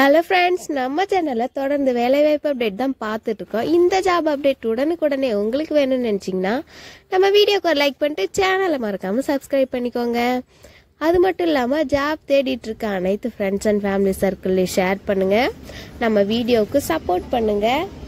Hello friends, நம்ம சேனலில் தொடர்ந்து வேலைவாய்ப்பு அப்டேட் தான் பார்த்துட்டு இருக்கோம். இந்த ஜாப் அப்டேட் உடனுக்குடனே உங்களுக்கு வேணும்னு நினச்சிங்கன்னா நம்ம வீடியோக்கு ஒரு லைக் பண்ணிட்டு சேனலை மறக்காமல் சப்ஸ்கிரைப் பண்ணிக்கோங்க. அது மட்டும் இல்லாமல் ஜாப் தேடிட்டு இருக்க அனைத்து ஃப்ரெண்ட்ஸ் அண்ட் ஃபேமிலி சர்க்கிள்லையும் ஷேர் பண்ணுங்கள். நம்ம வீடியோவுக்கு சப்போர்ட் பண்ணுங்கள்.